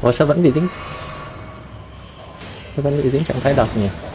Ủa sao vẫn bị dính, sao vẫn bị dính trạng thái độc nhỉ?